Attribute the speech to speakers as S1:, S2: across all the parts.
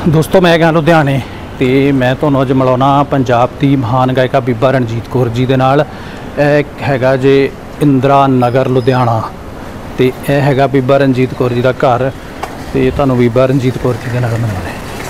S1: ਦੋਸਤੋ ਮੈਂ ਗਿਆ ਲੁਧਿਆਣੇ ਤੇ ਮੈਂ ਤੁਹਾਨੂੰ ਅੱਜ ਮਿਲਾਉਣਾ ਪੰਜਾਬ ਦੀ ਮਹਾਨ ਗਾਇਕਾ ਬੀਬਾ ਰਣਜੀਤ ਕੌਰ ਜੀ ਦੇ ਨਾਲ। ਇਹ ਹੈਗਾ ਜੇ ਇੰਦਰਾ ਨਗਰ ਲੁਧਿਆਣਾ ਤੇ ਇਹ ਹੈਗਾ ਬੀਬਾ ਰਣਜੀਤ ਕੌਰ ਜੀ ਦਾ ਘਰ ਤੇ ਤੁਹਾਨੂੰ ਬੀਬਾ ਰਣਜੀਤ ਕੌਰ ਜੀ ਦੇ ਨਾਲ ਮਿਲਾਉਣਾ।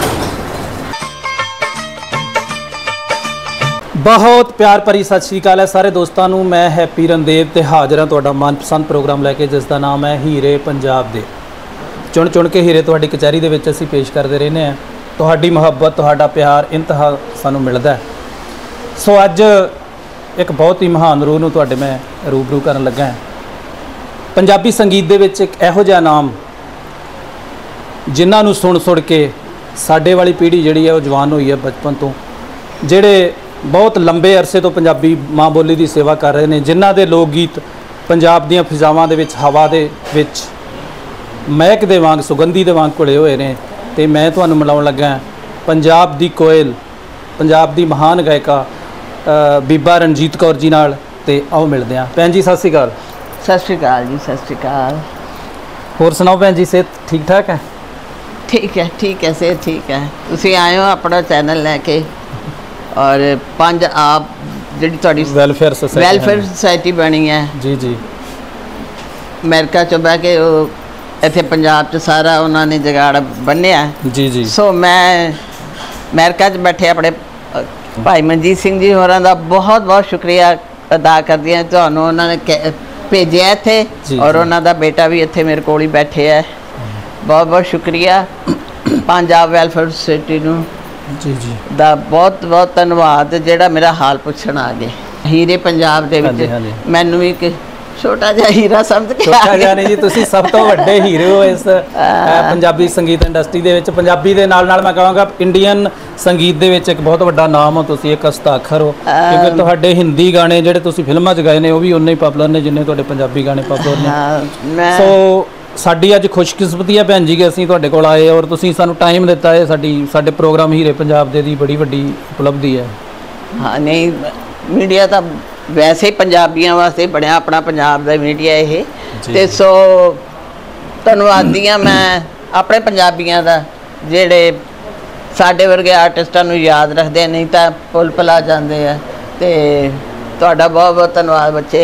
S1: बहुत प्यार भरी सत श्री अकाल है सारे दोस्तों नूं। मैं हैप्पी रणदेव ते हाज़र हाँ तुहाडा मनपसंद प्रोग्राम लैके जिसका नाम है हीरे पंजाब दे। चुन चुन के हीरे तुहाडी कचहरी दे विच असीं पेश करते रहने हैं। तुहाडी मुहब्बत तुहाडा प्यार इंतहा सानूं मिलदा है। सो अज एक बहुत ही महान रूह नूं तुहाडे मैं रूबरू करन लगा है। पंजाबी संगीत दे विच एक इहो जिहा नाम जिन्हां नूं सुण सुण के साडे वाली पीढ़ी जिहड़ी है वो जवान होई है बचपन तो, जिहड़े बहुत लंबे अरसे तो पंजाबी माँ बोली की सेवा कर रहे हैं, जिन्हां दे लोक गीत पंजाब दीआं फिजावां दे विच हवा दे विच महक दे वांग सुगंधी दे वांग घुले होए ने। ते मैं तुहानूं मिलाउण लगा पंजाब दी कोयल पंजाब दी महान गायिका बीबा रणजीत कौर जी नाल। ते आओ मिलदे हां। भैन जी सत श्री अकाल।
S2: सत श्री अकाल जी, सत श्री अकाल।
S1: होर सुनाओ भैन जी, सेहत ठीक ठाक है?
S2: ठीक है, ठीक है, सेहत ठीक है। तुसीं आए हो अपना चैनल लैके और पंज आप जिहड़ी तुहाडी
S1: वेलफेयर
S2: सोसाइटी बनी है
S1: जी जी
S2: अमेरिका चो बह के इत्थे पंजाब च सारा उन्होंने जुगाड़ बन्निया
S1: जी जी।
S2: सो मैं अमेरिका च बैठे अपने भाई मनजीत सिंह जी होरां दा बहुत बहुत शुक्रिया अदा करदी हां। तुहानूं उन्होंने भेजिया इत्थे और उन्हां दा बेटा भी इत्थे मेरे कोल ही बैठे है। बहुत बहुत शुक्रिया पंजाब वेलफेयर सोसाइटी नूं
S1: जी जी
S2: दा बहुत बहुत धन्यवाद जिहड़ा मेरा हाल पुछण आ गए। हीरे पंजाब दे विच मैनूं भी एक छोटा जिहा हीरा समझ के
S1: छोटा जिहा नहीं जी, तुसीं सब तो वड्डे हीरे हो इस पंजाबी संगीत इंडस्ट्री दे विच। पंजाबी दे नाल नाल मैं कहांगा इंडियन संगीत दे विच एक बहुत वड्डा नाम हो, तुसीं एक हस्ताक्षर हो, क्योंकि तुहाडे हिंदी गाने जिहड़े तुसीं फिल्मां 'च गाए ने वो भी उन्ने ही पॉपुलर ने जिन्ने तुहाडे पंजाबी गाने पॉपुलर ने। सो साडी अज खुशकिस्मती है भैन जी कि असीं तुहाडे कोल आए और तुसीं सानूं टाइम दिता है। साडे प्रोग्राम हीरे पंजाब दे दी बड़ी वड्डी उपलब्धि है।
S2: हाँ नहीं, मीडिया तो वैसे ही पंजाबियों वास्ते बनया, अपना पंजाब दा मीडिया ये ते सो धन्नवादी हाँ मैं अपने पंजाबियों दा जिहड़े साडे वर्गे आर्टिस्टां नूं याद रखदे, नहीं तो भुल भुला जांदे आ। ते तुहाडा बहुत बहुत धन्नवाद बच्चे।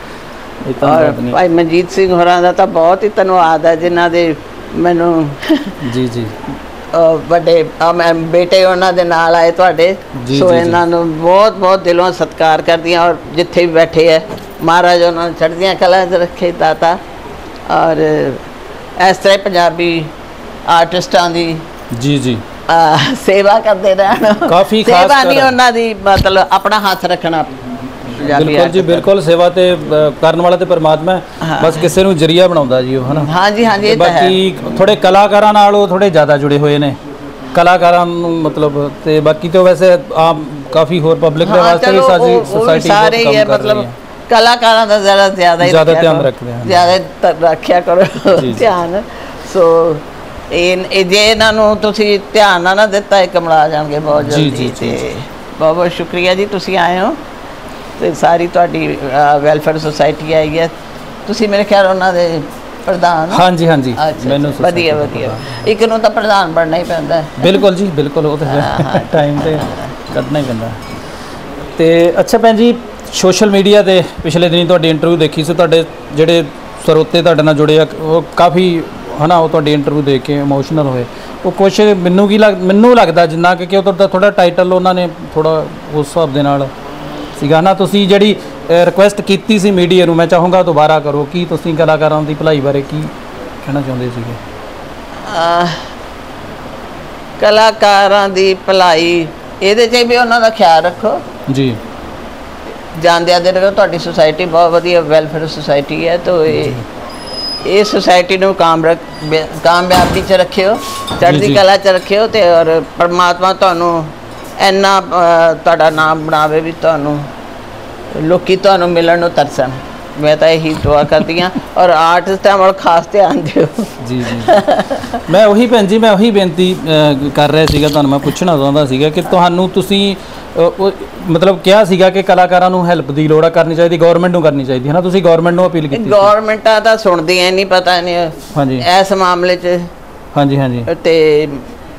S2: और भाई मनजीत सिंह होरां दा तां बहुत ही धन्नवाद है जिन्हां दे मैनूं
S1: जी जी
S2: बड़े बेटे उन्हां दे नाल आए तुहाडे। सो इन्हां नूं बहुत बहुत दिलों सत्कार करदी हां और जिथे भी बैठे है महाराज उन्हां नूं चढ़दियां कलां च रखे दाता। और इस तरह पंजाबी आर्टिस्टां दी
S1: जी जी
S2: सेवा करदे रहण।
S1: काफ़ी
S2: सेवा नहीं उन्हां दी मतलब अपना हाथ रखना।
S1: बिल्कुल जी बिल्कुल, सेवा ते करन वाला ते परमात्मा है, बस किसी नूं जरिया बनाउंदा जी है ना।
S2: हाँ जी हाँ जी।
S1: बाकी थोड़े कलाकारां नाल थोड़े ज़्यादा जुड़े हुए ने कलाकारां नूं मतलब ते बाकी तो वैसे आम काफ़ी होर पब्लिक दे वास्ते भी साडी सोसाइटी सारे ही है मतलब
S2: कलाकारां दा ज़्यादा ध्यान
S1: रखदे हैं,
S2: ज़्यादा रखिया करो ध्यान। सो जे इन्हां नूं तुसीं ध्यान ना दिता कमला जाणगे बहुत जल्दी। बहुत बहुत शुक्रिया जी तुसीं आए हो ते सारी तुहाडी वेलफेयर सोसाइटी आई है। तुसीं मेरे ख्याल उन्हां दे प्रधान? हाँ जी हाँ जी, मैनूं वधिया वधिया एक नूं तां प्रधान बनना ही पैंदा है।
S1: बिल्कुल जी बिल्कुल, वो तो टाइम ते कड्ढना ही पैंदा। ते अच्छा भैन जी, सोशल मीडिया ते पिछले दिनी तुहाडी इंटरव्यू देखी सी, तुहाडे जिहड़े सरोते तुहाडे नाल जुड़े वो काफ़ी है ना, वो तुहाडी इंटरव्यू देख के इमोशनल होए। वो कुछ मैनूं लगदा जिन्ना कि उधर थोड़ा टाइटल उन्होंने थोड़ा उस हिसाब दे नाल सीगा ना। तुसीं जिहड़ी रिक्वेस्ट कीती सी मीडिया नूं, मैं चाहूँगा दोबारा करो कि तुसीं कलाकारां दी भलाई बारे की कहना चाहुंदे सीगे?
S2: कलाकारां दी भलाई इहदे च भी उन्हां दा ख्याल रखो जी। जांदे आंदे रहो तुहाडी सोसाइटी बहुत वधिया वेलफेयर सोसाइटी है, तो ये सोसाइटी नूं कामयाबी च रखियो, चढ़दी कला च रखियो ते और परमात्मा तुहानूं इन्ना तुहाडा नाम बनावे भी तुहानूं लोकी तुहानूं मिलण नूं तरसन। मैं तो यही दुआ करती हाँ और आर्टिस्टां वाल खास ध्यान दिओ
S1: जी जी। मैं वही भैन जी, मैं वही बेनती कर रहा सीगा, तुहानूं मैं पुछना चाहुंदा सीगा कि तुहानूं तुसीं मतलब क्या सीगा कि कलाकारां नूं हैल्प दी लोड़ करनी चाहिए, गौरमेंट नूं करनी चाहिए है ना। तुसीं गौरमेंट नूं अपील कीती?
S2: गौरमेंटां तां सुणदियां नहीं, पता नहीं
S1: हाँ जी
S2: इस मामले च।
S1: हाँ जी हाँ जी।
S2: ते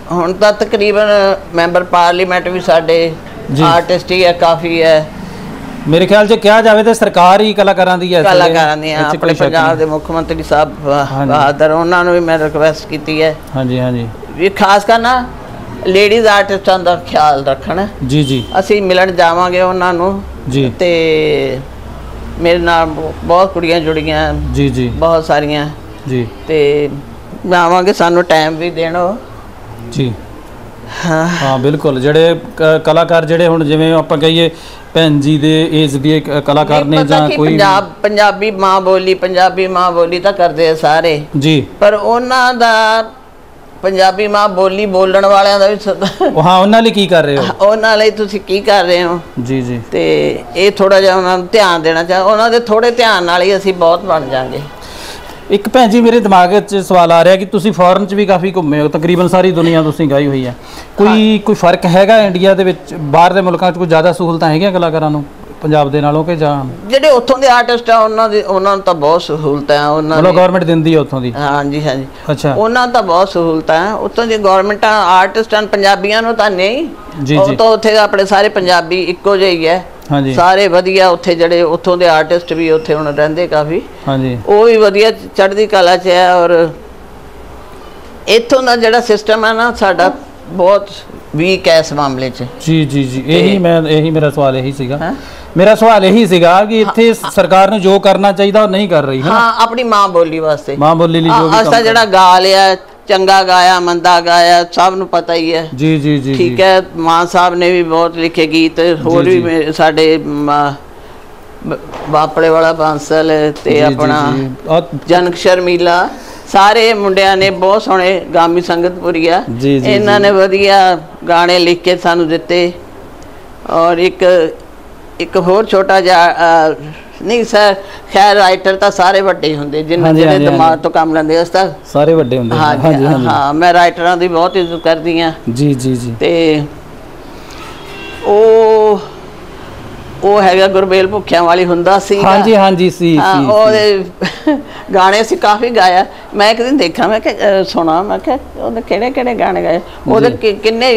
S2: ਹੁਣ ਤਾਂ ਤਕਰੀਬਨ ਮੈਂਬਰ ਪਾਰਲੀਮੈਂਟ ਵੀ ਸਾਡੇ ਆਰਟਿਸਟ ਹੀ ਹੈ, ਕਾਫੀ ਹੈ।
S1: ਮੇਰੇ ਖਿਆਲ 'ਚ ਕਿਹਾ ਜਾਵੇ ਤਾਂ ਸਰਕਾਰ ਹੀ ਕਲਾਕਾਰਾਂ ਦੀ ਹੈ,
S2: ਕਲਾਕਾਰਾਂ ਦੀ। ਆਪਣੇ ਪੰਜਾਬ ਦੇ ਮੁੱਖ ਮੰਤਰੀ ਸਾਹਿਬ ਬਹਾਦਰ, ਉਹਨਾਂ ਨੂੰ ਵੀ ਮੈਂ ਰਿਕਵੈਸਟ ਕੀਤੀ ਹੈ
S1: ਹਾਂਜੀ ਹਾਂਜੀ
S2: ਵੀ ਖਾਸ ਕਰ ਨਾ ਲੇਡੀਜ਼ ਆਰਟਿਸਟਾਂ ਦਾ ਖਿਆਲ ਰੱਖਣ।
S1: ਜੀ ਜੀ
S2: ਅਸੀਂ ਮਿਲਣ ਜਾਵਾਂਗੇ ਉਹਨਾਂ ਨੂੰ
S1: ਜੀ,
S2: ਤੇ ਮੇਰੇ ਨਾਲ ਬਹੁਤ ਕੁੜੀਆਂ ਜੁੜੀਆਂ
S1: ਜੀ ਜੀ,
S2: ਬਹੁਤ ਸਾਰੀਆਂ
S1: ਜੀ, ਤੇ
S2: ਆਵਾਂਗੇ, ਸਾਨੂੰ ਟਾਈਮ ਵੀ ਦੇਣੋ ਜੀ।
S1: ਹਾਂ ਬਿਲਕੁਲ, ਜਿਹੜੇ ਕਲਾਕਾਰ ਜਿਹੜੇ ਹੁਣ ਜਿਵੇਂ ਆਪਾਂ ਕਹੀਏ ਭੈਣ ਜੀ ਦੇ ਏਜ ਦੇ ਕਲਾਕਾਰ ਨੇ ਜਾਂ ਕੋਈ ਪੰਜਾਬੀ ਮਾਂ ਬੋਲੀ ਤਾਂ ਕਰਦੇ ਆ ਸਾਰੇ ਜੀ, ਪਰ ਉਹਨਾਂ ਦਾ ਪੰਜਾਬੀ ਮਾਂ ਬੋਲੀ ਬੋਲਣ ਵਾਲਿਆਂ ਦਾ ਵੀ ਹਾਂ, ਉਹਨਾਂ ਲਈ ਕੀ ਕਰ ਰਹੇ ਹੋ, ਉਹਨਾਂ ਲਈ ਤੁਸੀਂ ਕੀ ਕਰ ਰਹੇ ਹੋ ਜੀ ਜੀ। ਤੇ ਇਹ ਥੋੜਾ ਜਿਹਾ ਉਹਨਾਂ ਨੂੰ ਧਿਆਨ ਦੇਣਾ ਚਾਹੀਦਾ, ਉਹਨਾਂ ਦੇ ਥੋੜੇ ਧਿਆਨ ਨਾਲ ਹੀ ਅਸੀਂ ਬਹੁਤ ਬਣ ਜਾਾਂਗੇ। ਇੱਕ ਭੈਣ ਜੀ ਮੇਰੇ ਦਿਮਾਗ 'ਚ ਸਵਾਲ ਆ ਰਿਹਾ ਕਿ ਤੁਸੀਂ ਫੋਰਨ 'ਚ ਵੀ ਕਾਫੀ ਘੁੰਮੇ ਹੋ, ਤਕਰੀਬਨ ਸਾਰੀ ਦੁਨੀਆ ਤੁਸੀਂ ਗਾਈ ਹੋਈ ਹੈ, ਕੋਈ ਫਰਕ ਹੈਗਾ ਇੰਡੀਆ ਦੇ ਵਿੱਚ ਬਾਹਰ ਦੇ ਮੁਲਕਾਂ 'ਚ ਕੋਈ ਜ਼ਿਆਦਾ ਸਹੂਲਤਾਂ ਹੈਗੀਆਂ ਕਲਾਕਾਰਾਂ ਨੂੰ ਪੰਜਾਬ ਦੇ ਨਾਲੋਂ ਕਿ ਜਾਂ ਜਿਹੜੇ ਉੱਥੋਂ ਦੇ ਆਰਟਿਸਟ ਆ ਉਹਨਾਂ ਨੂੰ ਤਾਂ ਬਹੁਤ ਸਹੂਲਤਾਂ ਆ, ਉਹਨਾਂ ਨੂੰ ਗਵਰਨਮੈਂਟ ਦਿੰਦੀ ਹੈ ਉੱਥੋਂ ਦੀ? ਹਾਂਜੀ ਹਾਂਜੀ, ਅੱਛਾ, ਉਹਨਾਂ ਨੂੰ ਤਾਂ ਬਹੁਤ ਸਹੂਲਤਾਂ ਆ ਉੱਥੋਂ ਦੀ ਗਵਰਨਮੈਂਟਾਂ, ਆਰਟਿਸਟਾਂ ਪੰਜਾਬੀਆਂ ਨੂੰ ਤਾਂ ਨਹੀਂ ਜੀ, ਉਹ ਤਾਂ ਉੱਥੇ ਆਪਣੇ ਸਾਰੇ ਪੰਜਾਬੀ ਇੱਕੋ ਜਿਹੇ ਹੀ ਹੈ ਸਾਰੇ ਵਧੀਆ। ਉੱਥੇ ਜਿਹੜੇ ਉੱਥੋਂ ਦੇ ਆਰਟਿਸਟ ਵੀ ਉੱਥੇ ਹੁਣ ਰਹਿੰਦੇ ਕਾਫੀ, ਹਾਂਜੀ, ਉਹ ਵੀ ਵਧੀਆ ਚੜ੍ਹਦੀ ਕਲਾ 'ਚ ਹੈ। ਔਰ ਇੱਥੋਂ ਦਾ ਜਿਹੜਾ ਸਿਸਟਮ ਹੈ ਨਾ ਸਾਡਾ ਬਹੁਤ ਵੀਕ ਹੈ ਇਸ ਮਾਮਲੇ 'ਚ। ਜੀ ਜੀ ਜੀ, ਇਹੀ ਮੇਰਾ ਸਵਾਲ ਇਹੀ ਸੀਗਾ ਕਿ ਇੱਥੇ ਸਰਕਾਰ ਨੂੰ ਜੋ ਕਰਨਾ ਚਾਹੀਦਾ ਉਹ ਨਹੀਂ ਕਰ ਰਹੀ। ਹਾਂ, ਆਪਣੀ ਮਾਂ ਬੋਲੀ ਵਾਸਤੇ, ਮਾਂ ਬੋਲੀ ਲਈ ਜੋ ਵੀ ਅਸਾਂ ਜਿਹੜਾ ਗਾ ਲਿਆ, ਚੰਗਾ ਗਾਇਆ ਮੰਦਾ ਗਾਇਆ ਸਭ ਨੂੰ ਪਤਾ ਹੀ ਹੈ ਜੀ ਜੀ ਜੀ, ਠੀਕ ਹੈ। ਮਾਨ ਸਾਹਿਬ ਨੇ ਵੀ ਬਹੁਤ ਲਿਖੇ ਗੀਤ, ਹੋਰ ਵੀ ਸਾਡੇ ਬਾਪੜੇ ਵਾਲਾ ਬਾਂਸਲ ਤੇ ਆਪਣਾ ਜਨਕ ਸ਼ਰਮੀਲਾ, ਸਾਰੇ ਮੁੰਡਿਆਂ ਨੇ ਬਹੁਤ ਸੋਹਣੇ, ਗਾਮੀ ਸੰਗਤਪੁਰੀਆ, ਇਹਨਾਂ ਨੇ ਵਧੀਆ ਗਾਣੇ ਲਿਖ ਕੇ ਸਾਨੂੰ ਦਿੱਤੇ। ਔਰ ਇੱਕ ਹੋਰ ਛੋਟਾ ਜਿਹਾ ਨਹੀਂ ਸਰ, ਖੈਰ ਰਾਈਟਰ ਤਾਂ ਸਾਰੇ ਵੱਡੇ ਹੁੰਦੇ ਜਿਹਨਾਂ ਜਿਹੜੇ ਦਿਮਾਗ ਤੋਂ ਕੰਮ ਲੈਂਦੇ, ਉਸ ਤਾਂ ਸਾਰੇ ਵੱਡੇ ਹੁੰਦੇ। ਹਾਂਜੀ ਹਾਂ, ਮੈਂ ਰਾਈਟਰਾਂ ਦੀ ਬਹੁਤ ਇੱਜ਼ਤ ਕਰਦੀ ਹਾਂ ਜੀ ਜੀ ਜੀ। ਤੇ ਉਹ ਹੈਗਾ ਗੁਰਬੇਲ ਭੁੱਖਿਆਂ ਵਾਲੀ ਹੁੰਦਾ ਸੀ, ਹਾਂਜੀ ਹਾਂਜੀ ਸੀ, ਉਹਦੇ ਗਾਣੇ ਅਸੀਂ ਕਾਫੀ ਗਾਇਆ। ਮੈਂ ਇੱਕ ਦਿਨ ਦੇਖਾਂ, ਮੈਂ ਕਿਹਾ ਸੁਣਾ, ਮੈਂ ਕਿਹਾ ਉਹਨੇ ਕਿਹੜੇ ਕਿਹੜੇ ਗਾਣੇ ਗਾਏ, ਉਹਦੇ ਕਿੰਨੇ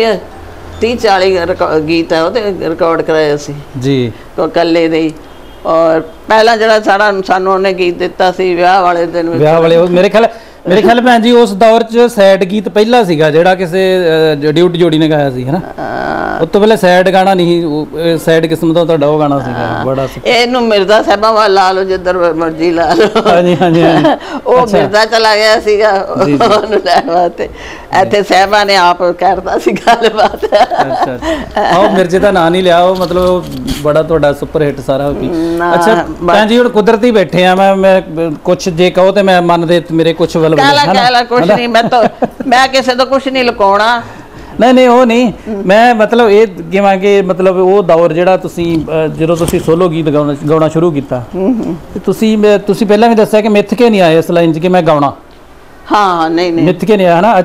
S1: 30-40 ਗੀਤ ਹੈ ਉਹਦੇ ਰਿਕਾਰਡ ਕਰਾਏ ਅਸੀਂ ਜੀ ਇਕੱਲੇ ਦੇ ਹੀ। ਔਰ ਪਹਿਲਾਂ ਜਿਹੜਾ ਸਾਨੂੰ ਉਹਨੇ ਗੀਤ ਦਿੱਤਾ ਸੀ ਵਿਆਹ ਵਾਲੇ ਦਿਨ, ਵਿਆਹ ਵਾਲੇ, ਮੇਰੇ ਖਿਆਲ ਭੈਣ ਜੀ ਉਸ ਦੌਰ 'ਚ ਸੈਡ ਗੀਤ ਪਹਿਲਾ ਸੀਗਾ ਜਿਹੜਾ ਕਿਸੇ ਡਿਊਟ ਜੋੜੀ ਨੇ ਗਾਇਆ ਸੀ, ਹਨਾ? ਉਸ ਤੋਂ ਪਹਿਲੇ ਸੈਡ ਗਾਣਾ ਨਹੀਂ, ਸੈਡ ਕਿਸਮ ਦਾ ਤੁਹਾਡਾ ਉਹ ਗਾਣਾ ਸੀਗਾ ਬੜਾ। ਇਹਨੂੰ ਮਿਰਜ਼ਾ ਸਾਹਿਬਾਂ ਵੱਲ ਲਾ ਲਓ ਜਿੱਧਰ ਮਰਜ਼ੀ ਲਾ ਲਓ, ਹਾਂਜੀ ਹਾਂਜੀ, ਉਹ ਮਿਰਜ਼ਾ ਚਲਾ ਗਿਆ ਸੀਗਾ ਉਹਨੂੰ ਲੈਣ ਵਾਸਤੇ, ਇੱਥੇ ਸਾਹਿਬਾਂ ਨੇ ਆਪ ਕਰਦਾ ਸੀ ਗੱਲਬਾਤ। ਅੱਛਾ, ਉਹ ਮਿਰਜ਼ੇ ਦਾ ਨਾਂ ਨਹੀਂ ਲਿਆ, ਉਹ ਮਤਲਬ ਬੜਾ ਤੁਹਾਡਾ ਸੁਪਰ ਹਿੱਟ ਸਾਰਾ। ਅੱਛਾ ਭੈਣ ਜੀ, ਹੁਣ ਕੁਦਰਤੀ ਬੈਠੇ ਆ, ਮੈਂ ਕੁਛ ਜੇ ਕਹੋ ਤੇ ਮੈਂ ਮੰਨਦੇ ਮੇਰੇ ਕੁਛ ਕੁਛ ਨਹੀਂ, ਮੈਂ ਕਿਸੇ ਤੋਂ ਕੁਛ ਨਹੀਂ ਲੁਕਾਉਣਾ, ਨਹੀਂ ਉਹ ਨਹੀਂ, ਮੈਂ ਮਤਲਬ ਇਹ ਕਿਵੇਂ ਕਿ ਮਤਲਬ ਉਹ ਦੌਰ ਜਿਹੜਾ ਤੁਸੀਂ ਜਦੋਂ ਤੁਸੀਂ ਸੋਲੋ ਗੀਤ ਗਾਉਣਾ ਸ਼ੁਰੂ ਕੀਤਾ, ਤੁਸੀਂ ਪਹਿਲਾਂ ਵੀ ਦੱਸਿਆ ਕਿ ਮਿੱਥ ਕੇ ਨਹੀਂ ਆਏ ਇਸ ਲਾਈਨ 'ਚ ਕਿ ਮੈਂ ਗਾਉਣਾ। ਹਾਂ ਨਹੀਂ ਮਿੱਥ ਕੇ ਨਹੀਂ ਆਇਆ ਨਾ,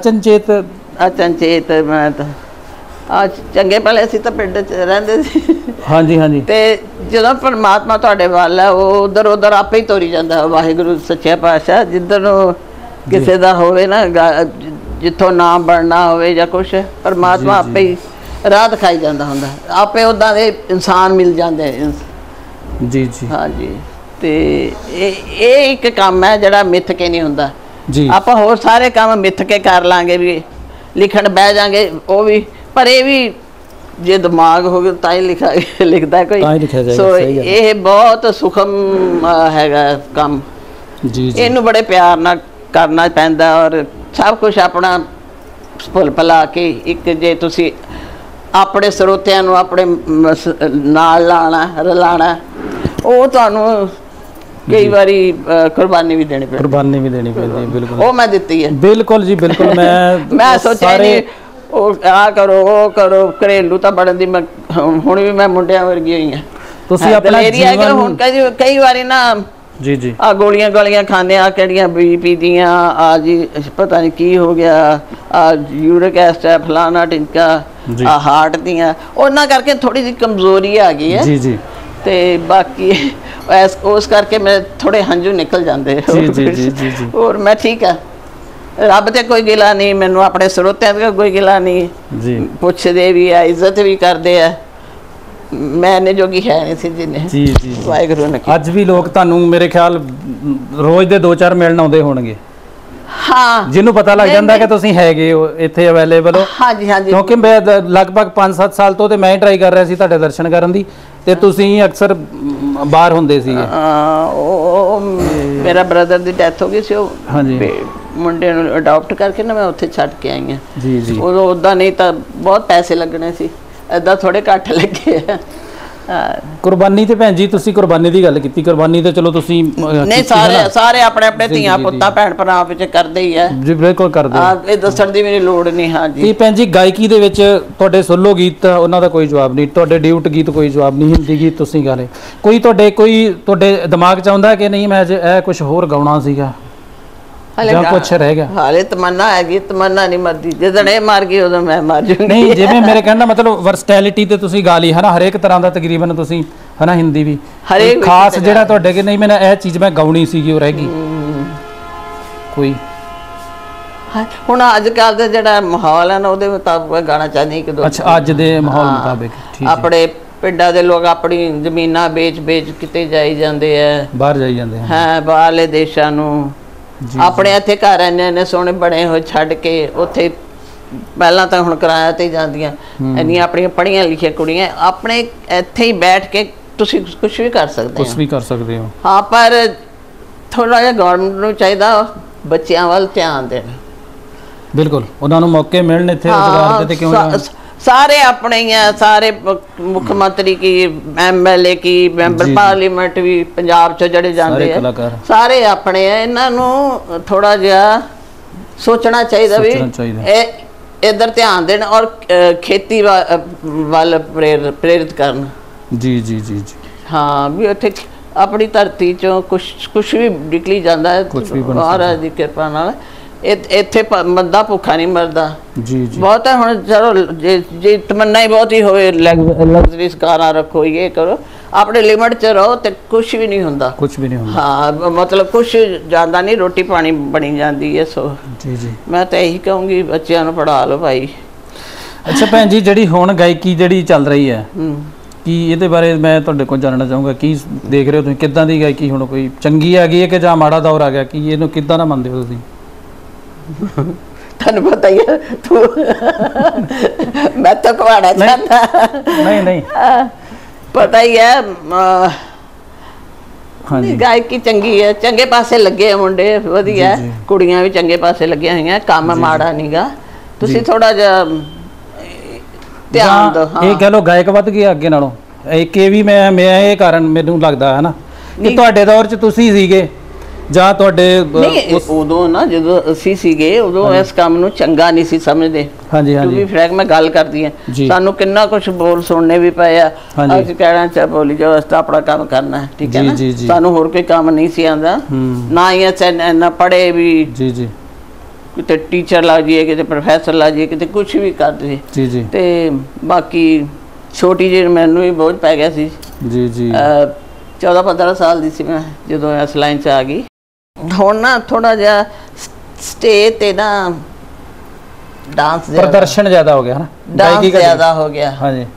S1: ਅਚਨਚੇਤ ਮੈਂ ਤਾਂ ਚੰਗੇ ਭਲੇ ਅਸੀਂ ਤਾਂ ਪਿੰਡ 'ਚ ਰਹਿੰਦੇ ਸੀ, ਹਾਂਜੀ ਹਾਂਜੀ, ਤੇ ਜਦੋਂ ਪਰਮਾਤਮਾ ਤੁਹਾਡੇ ਵੱਲ ਹੈ ਉਹ ਉਧਰ ਆਪੇ ਹੀ ਤੋਰੀ ਜਾਂਦਾ। ਵਾਹਿਗੁਰੂ ਸੱਚਾ ਪਾਤਸ਼ਾਹ ਜਿੱਧਰ ਨੂੰ ਕਿਸੇ ਦਾ ਹੋਵੇ ਨਾ, ਜਿੱਥੋਂ ਨਾਮ ਬਣਨਾ ਹੋਵੇ ਜਾਂ ਕੁਛ, ਪਰਮਾਤਮਾ ਆਪੇ ਹੀ ਰਾਹ ਦਿਖਾਈ ਜਾਂਦਾ ਹੁੰਦਾ, ਆਪੇ ਉੱਦਾਂ ਦੇ ਇਨਸਾਨ ਮਿਲ ਜਾਂਦੇ ਜੀ ਜੀ। ਹਾਂਜੀ, ਤੇ ਇਹ ਇੱਕ ਕੰਮ ਹੈ ਜਿਹੜਾ ਮਿੱਥ ਕੇ ਨਹੀਂ ਹੁੰਦਾ ਜੀ। ਆਪਾਂ ਹੋਰ ਸਾਰੇ ਕੰਮ ਮਿੱਥ ਕੇ ਕਰ ਲਾਂਗੇ, ਵੀ ਲਿਖਣ ਬਹਿ ਜਾਾਂਗੇ ਉਹ ਵੀ, ਪਰ ਇਹ ਵੀ ਜੇ ਦਿਮਾਗ ਹੋਵੇ ਤਾਂ ਹੀ ਲਿਖਦਾ ਕੋਈ। ਸੋ ਇਹ ਬਹੁਤ ਸੁਖਮ ਹੈਗਾ ਕੰਮ ਜੀ, ਇਹਨੂੰ ਬੜੇ ਪਿਆਰ ਨਾਲ ਕਰਨਾ ਪੈਂਦਾ। ਔਰ ਸਭ ਕੁਛ ਆਪਣਾ ਭੁੱਲ ਭੁਲਾ ਕੇ, ਇੱਕ ਜੇ ਤੁਸੀਂ ਆਪਣੇ ਸਰੋਤਿਆਂ ਨੂੰ ਆਪਣੇ ਨਾਲ ਰਲਾਣਾ, ਉਹ ਤੁਹਾਨੂੰ ਕਈ ਵਾਰੀ ਕੁਰਬਾਨੀ ਵੀ ਦੇਣੀ ਪੈਂਦੀ। ਬਿਲਕੁਲ, ਉਹ ਮੈਂ ਦਿੱਤੀ ਹੈ। ਬਿਲਕੁਲ ਜੀ ਬਿਲਕੁਲ, ਮੈਂ ਸੋਚਿਆ ਨਹੀਂ ਉਹ ਆ ਕਰੋ ਉਹ ਕਰੋ, ਘਰੇਲੂ ਤਾਂ ਬਣਨ ਦੀ ਹੁਣ ਵੀ ਮੈਂ ਮੁੰਡਿਆਂ ਵਰਗੀ ਹੋਈ ਹਾਂ। ਤੁਸੀਂ ਆਪਣਾ ਜੀਵਨ ਹੁਣ ਕਈ ਵਾਰੀ ਨਾ ਜੀ ਜੀ ਆ ਗੋਲੀਆਂ ਖਾਂਦੇ ਆ, ਕਿਹੜੀਆਂ BP ਦੀਆਂ, ਆ ਜੀ ਪਤਾ ਨਹੀਂ ਕੀ ਹੋ ਗਿਆ, ਆ ਯੂਰਿਕ ਐਸਿਡ ਹੈ, ਫਲਾਣਾ ਟਿੰਕਾ, ਆ ਹਾਰਟ ਦੀਆਂ, ਉਹਨਾਂ ਕਰਕੇ ਥੋੜੀ ਜਿਹੀ ਕਮਜ਼ੋਰੀ ਆ ਗਈ ਹੈ ਜੀ ਜੀ। ਤੇ ਬਾਕੀ ਉਸ ਕਰਕੇ ਮੇਰੇ ਥੋੜੇ ਹੰਝੂ ਨਿਕਲ ਜਾਂਦੇ। ਹੋਰ ਮੈਂ ਠੀਕ ਆ
S2: ਰੱਬ ਤੇ ਕੋਈ ਗਿਲਾ ਨਹੀਂ, ਮੈਨੂੰ ਆਪਣੇ ਸਰੋਤਿਆਂ ਦਾ ਕੋਈ ਗਿਲਾ ਨਹੀਂ
S1: ਜੀ,
S2: ਪੁੱਛਦੇ ਵੀ ਆ, ਇੱਜ਼ਤ ਵੀ ਕਰਦੇ ਆ। ਮੈਂ ਨੇ ਜੋਗੀ ਹੈ ਨਹੀਂ ਸੀ ਜਿੰਨੇ
S1: ਜੀ ਜੀ
S2: ਵਾਹਿਗੁਰੂ ਨੇ।
S1: ਅੱਜ ਵੀ ਲੋਕ ਤੁਹਾਨੂੰ ਮੇਰੇ ਖਿਆਲ ਰੋਜ਼ ਦੇ 2-4 ਮਿਲਣ ਆਉਂਦੇ ਹੋਣਗੇ।
S2: ਹਾਂ,
S1: ਜਿਹਨੂੰ ਪਤਾ ਲੱਗ ਜਾਂਦਾ ਕਿ ਤੁਸੀਂ ਹੈਗੇ ਹੋ ਇੱਥੇ ਅਵੇਲੇਬਲ ਹੋ।
S2: ਹਾਂਜੀ ਹਾਂਜੀ,
S1: ਕਿਉਂਕਿ ਮੈਂ ਲਗਭਗ 5-7 ਸਾਲ ਤੋਂ ਤੇ ਮੈਂ ਹੀ ਟਰਾਈ ਕਰ ਰਿਹਾ ਸੀ ਤੁਹਾਡੇ ਦਰਸ਼ਨ ਕਰਨ ਦੀ, ਤੇ ਤੁਸੀਂ ਅਕਸਰ ਬਾਹਰ ਹੁੰਦੇ ਸੀਗੇ।
S2: ਉਹ ਮੇਰਾ ਬ੍ਰਦਰ ਦੀ ਡੈਥ ਹੋ ਗਈ ਸੀ, ਉਹ
S1: ਹਾਂਜੀ
S2: ਮੁੰਡੇ ਨੂੰ ਅਡਾਪਟ ਕਰਕੇ ਨਾ ਮੈਂ ਉੱਥੇ ਛੱਡ ਕੇ ਆਈ ਹਾਂ।
S1: ਜੀ ਜੀ,
S2: ਉਦੋਂ ਉੱਦਾਂ ਨਹੀਂ ਤਾਂ ਬਹੁਤ ਪੈਸੇ ਲੱਗਣੇ ਸੀ, ਏਦਾਂ ਥੋੜੇ ਘੱਟ ਲੱਗੇ ਆ।
S1: ਕੁਰਬਾਨੀ ਤੇ ਭੈਣ ਜੀ ਤੁਸੀਂ ਕੁਰਬਾਨੀ ਦੀ ਗੱਲ ਕੀਤੀ, ਕੁਰਬਾਨੀ ਤੇ ਚਲੋ ਤੁਸੀਂ
S2: ਨਹੀਂ ਸਾਰੇ ਆਪਣੇ ਆਪਣੇ ਧੀਆਂ ਪੁੱਤਾਂ ਭੈਣ ਭਰਾ ਵਿੱਚ ਕਰਦੇ ਹੀ ਆ
S1: ਜੀ, ਬਿਲਕੁਲ ਕਰਦੇ ਆ,
S2: ਇਹ ਦੱਸਣ ਦੀ ਮੇਰੀ ਲੋੜ ਨਹੀਂ। ਹਾਂਜੀ
S1: ਤੇ ਭੈਣ ਜੀ ਗਾਇਕੀ ਦੇ ਵਿੱਚ ਤੁਹਾਡੇ ਸੋਲੋ ਗੀਤ ਉਹਨਾਂ ਦਾ ਕੋਈ ਜਵਾਬ ਨਹੀਂ, ਤੁਹਾਡੇ ਡਿਊਟ ਗੀਤ ਕੋਈ ਜਵਾਬ ਨਹੀਂ, ਹਿੰਦੀ ਗੀਤ ਤੁਸੀਂ ਗਾ ਲਏ। ਕੋਈ ਤੁਹਾਡੇ ਦਿਮਾਗ 'ਚ ਆਉਂਦਾ ਕਿ ਨਹੀਂ ਮੈਂ ਇਹ ਕੁਝ ਹੋਰ ਗਾਉਣਾ ਸੀਗਾ ਜਾਂ ਕੁਛ ਰਹਿ ਗਿਆ?
S2: ਹਾਲੇ ਤਮੰਨਾ ਹੈਗੀ, ਤਮੰਨਾ ਨਹੀਂ ਮਰਦੀ, ਜਦੋਂ ਇਹ ਮਰ ਗਈ ਉਦੋਂ ਮੈਂ ਮਰ ਜੂੰਗੀ।
S1: ਨਹੀਂ ਜਿਵੇਂ ਮੇਰੇ ਕਹਿਣ ਦਾ ਮਤਲਬ ਵਰਸਟੈਲਿਟੀ ਤੇ ਤੁਸੀਂ ਗਾ ਲਈ ਹੈ ਨਾ, ਹਰੇਕ ਤਰ੍ਹਾਂ ਦਾ ਤਕਰੀਬਨ ਤੁਸੀਂ ਹੈ ਨਾ, ਹਿੰਦੀ ਵੀ
S2: ਹਰੇਕ
S1: ਖਾਸ ਜਿਹੜਾ ਤੁਹਾਡੇ ਕਿ ਨਹੀਂ ਮੈਨੂੰ ਇਹ ਚੀਜ਼ ਮੈਂ ਗਾਉਣੀ ਸੀਗੀ ਉਹ ਰਹਿ ਗਈ ਕੋਈ?
S2: ਹੁਣ ਅੱਜ ਕੱਲ੍ਹ ਦਾ ਜਿਹੜਾ ਮਾਹੌਲ ਹੈ ਨਾ ਉਹਦੇ ਮੁਤਾਬਕ ਗਾਣਾ ਚਾਹੁੰਦੀ ਕਿ
S1: ਅੱਛਾ, ਅੱਜ ਦੇ ਮਾਹੌਲ ਮੁਤਾਬਕ ਠੀਕ ਹੈ।
S2: ਆਪਣੇ ਪਿੰਡਾਂ ਦੇ ਲੋਕ ਆਪਣੀ ਜ਼ਮੀਨਾਂ ਵੇਚ ਕਿਤੇ ਜਾਈ ਜਾਂਦੇ ਆ,
S1: ਬਾਹਰ ਜਾਈ ਜਾਂਦੇ
S2: ਹਾਂ ਬਾਹਰਲੇ ਦੇਸ਼ਾਂ ਨੂੰ। ਆਪਣੇ ਇੱਥੇ ਘਰ ਇੰਨੇ ਸੋਹਣੇ ਬਣੇ ਹੋਏ ਛੱਡ ਕੇ ਉੱਥੇ ਪਹਿਲਾਂ ਤਾਂ ਹੁਣ ਕਿਰਾਇਆ ਤੇ ਜਾਂਦੀਆਂ ਇੰਨੀਆਂ ਆਪਣੀਆਂ ਪੜ੍ਹੀਆਂ ਲਿਖੀਆਂ ਕੁੜੀਆਂ, ਆਪਣੇ ਇੱਥੇ ਹੀ ਬੈਠ ਕੇ ਤੁਸੀਂ ਕੁਛ ਵੀ ਕਰ ਸਕਦੇ ਹੋ,
S1: ਕੁਛ ਵੀ ਕਰ ਸਕਦੇ ਹੋ।
S2: ਹਾਂ, ਪਰ ਥੋੜਾ ਜਿਹਾ ਗਵਰਨਮੈਂਟ ਨੂੰ ਚਾਹੀਦਾ ਬੱਚਿਆਂ ਵੱਲ ਧਿਆਨ ਦੇਣ।
S1: ਬਿਲਕੁਲ, ਉਹਨਾਂ ਨੂੰ ਮੌਕੇ ਮਿਲਣ ਇੱਥੇ ਰੁਜ਼ਗਾਰ ਦੇ, ਤੇ ਕਿਉਂ
S2: ਸਾਰੇ ਆਪਣੇ ਹੀ ਆ, ਸਾਰੇ ਮੁੱਖ ਮੰਤਰੀ ਕੀ, MLA ਕੀ, ਮੈਂਬਰ ਪਾਰਲੀਮੈਂਟ ਵੀ ਪੰਜਾਬ 'ਚ ਜਿਹੜੇ ਜਾਂਦੇ ਆ ਸਾਰੇ ਆਪਣੇ ਆ। ਇਹਨਾਂ ਨੂੰ ਥੋੜਾ ਜਿਹਾ ਸੋਚਣਾ ਚਾਹੀਦਾ ਵੀ ਇਹ ਇੱਧਰ ਧਿਆਨ ਦੇਣ ਔਰ ਖੇਤੀ ਵੱਲ ਪ੍ਰੇਰਿਤ ਕਰਨ।
S1: ਜੀ ਜੀ ਜੀ ਜੀ,
S2: ਹਾਂ, ਵੀ ਉੱਥੇ ਆਪਣੀ ਧਰਤੀ 'ਚੋਂ ਕੁਛ ਵੀ ਨਿਕਲੀ ਜਾਂਦਾ ਹੈ ਮਹਾਰਾਜ ਦੀ ਕਿਰਪਾ ਨਾਲ। ਇੱਥੇ ਬੰਦਾ ਭੁੱਖਾ ਨਹੀਂ ਮਰਦਾ।
S1: ਜੀ ਜੀ,
S2: ਬਹੁਤ ਹੈ। ਹੁਣ ਚਲੋ ਜੇ ਤਮੰਨਾ ਹੀ ਬਹੁਤ ਹੀ ਹੋਵੇ ਲਗਜ਼ਰੀ ਕਾਰਾਂ ਰੱਖੋ, ਇਹ ਕਰੋ, ਆਪਣੇ ਲਿਮਟ 'ਚ ਰਹੋ ਤੇ ਕੁਛ ਵੀ ਨਹੀਂ ਹੁੰਦਾ, ਕੁਛ ਵੀ ਨਹੀਂ ਹੁੰਦਾ। ਹਾਂ, ਮਤਲਬ ਕੁਛ ਜਾਂਦਾ ਨਹੀਂ, ਰੋਟੀ ਪਾਣੀ ਬਣੀ ਜਾਂਦੀ ਹੈ। ਸੋ ਜੀ ਜੀ, ਮੈਂ ਤਾਂ ਇਹੀ ਕਹੂੰਗੀ ਬੱਚਿਆਂ ਨੂੰ ਪੜ੍ਹਾ ਲਓ ਭਾਈ।
S1: ਅੱਛਾ ਭੈਣ ਜੀ, ਜਿਹੜੀ ਹੁਣ ਗਾਇਕੀ ਜਿਹੜੀ ਚੱਲ ਰਹੀ ਹੈ, ਕੀ ਇਹਦੇ ਬਾਰੇ ਮੈਂ ਤੁਹਾਡੇ ਕੋਲ ਜਾਣਨਾ ਚਾਹੂੰਗਾ, ਕੀ ਦੇਖ ਰਹੇ ਹੋ ਤੁਸੀਂ, ਕਿੱਦਾਂ ਦੀ ਗਾਇਕੀ ਹੁਣ ਕੋਈ ਚੰਗੀ ਹੈਗੀ ਹੈ ਕਿ ਜਾਂ ਮਾੜਾ ਦੌਰ ਆ ਗਿਆ, ਕੀ ਇਹਨੂੰ ਕਿੱਦਾਂ ਦਾ ਮੰਨਦੇ ਹੋ ਤੁਸੀਂ?
S2: ਤੁਹਾਨੂੰ ਪਤਾ ਹੀ ਹੈ, ਤੂੰ ਮੈਂ ਤਾਂ ਕਵਾੜਾ ਚਾਹੁੰਦਾ
S1: ਨਹੀਂ ਨਹੀਂ
S2: ਪਤਾ ਹੀ ਹੈ। ਹਾਂਜੀ, ਗਾਇਕੀ ਚੰਗੀ ਹੈ, ਚੰਗੇ ਪਾਸੇ ਲੱਗੇ ਆ ਮੁੰਡੇ, ਵਧੀਆ, ਕੁੜੀਆਂ ਵੀ ਚੰਗੇ ਪਾਸੇ ਲੱਗੀਆਂ ਹੋਈਆਂ, ਕੰਮ ਮਾੜਾ ਨਹੀਂਗਾ। ਤੁਸੀਂ ਥੋੜਾ ਜਿਹਾ ਧਿਆਨ ਦਿਓ।
S1: ਇਹ ਕਹਿ ਲਓ ਗਾਇਕ ਵੱਧ ਗਿਆ ਅੱਗੇ ਨਾਲੋਂ, ਇਹ ਵੀ ਮੈਂ ਇਹ ਕਾਰਨ ਮੈਨੂੰ ਲੱਗਦਾ ਹੈ ਨਾ ਕਿ ਤੁਹਾਡੇ ਦੌਰ 'ਚ ਤੁਸੀਂ ਸੀਗੇ ਜਾਂ ਤੁਹਾਡੇ
S2: ਉਦੋਂ ਨਾ ਜਦੋਂ ਅਸੀਂ ਸੀਗੇ ਉਦੋਂ ਇਸ ਕੰਮ ਨੂੰ ਚੰਗਾ ਨਹੀਂ ਸੀ ਸਮਝਦੇ।
S1: ਹਾਂਜੀ ਹਾਂਜੀ,
S2: ਫਰੈਂਕ ਮੈਂ ਗੱਲ ਕਰਦੀ ਹਾਂ, ਸਾਨੂੰ ਕਿੰਨਾ ਕੁਛ ਬੋਲ ਸੁਣਨੇ ਵੀ ਪਏ ਆ। ਅਸੀਂ ਕਹਿਣਾ ਚਾਹ ਬੋਲੀ ਜਾਓ, ਅਸੀਂ ਤਾਂ ਆਪਣਾ ਕੰਮ ਕਰਨਾ ਹੈ, ਠੀਕ ਹੈ ਨਾ। ਸਾਨੂੰ ਹੋਰ ਕੋਈ ਕੰਮ ਨਹੀਂ ਸੀ ਆਉਂਦਾ, ਨਾ ਹੀ ਇੰਨਾ ਪੜ੍ਹੇ ਵੀ। ਜੀ ਜੀ, ਕਿਤੇ ਟੀਚਰ ਲੱਗ ਜਾਈਏ, ਕਿਤੇ ਪ੍ਰੋਫੈਸਰ ਲੱਗ ਜਾਈਏ, ਕਿਤੇ ਕੁਛ ਵੀ ਕਰਦੇ ਜੀ ਜੀ। ਤੇ ਬਾਕੀ ਛੋਟੀ ਜਿਹੀ ਮੈਨੂੰ ਵੀ ਬੋਝ ਪੈ ਗਿਆ ਸੀ। ਜੀ ਜੀ, 14-15 ਸਾਲ ਦੀ ਸੀ ਮੈਂ ਜਦੋਂ ਇਸ ਲਾਈਨ 'ਚ ਆ ਗਈ। ਹੁਣ ਨਾ ਥੋੜਾ ਜਿਹਾ ਸਟੇਜ ਤੇ ਨਾ ਡਾਂਸ
S1: ਪ੍ਰਦਰਸ਼ਨ ਜ਼ਿਆਦਾ ਹੋ ਗਿਆ ਨਾ,
S2: ਡਾਂਸ ਜ਼ਿਆਦਾ ਹੋ ਗਿਆ।
S1: ਹਾਂਜੀ,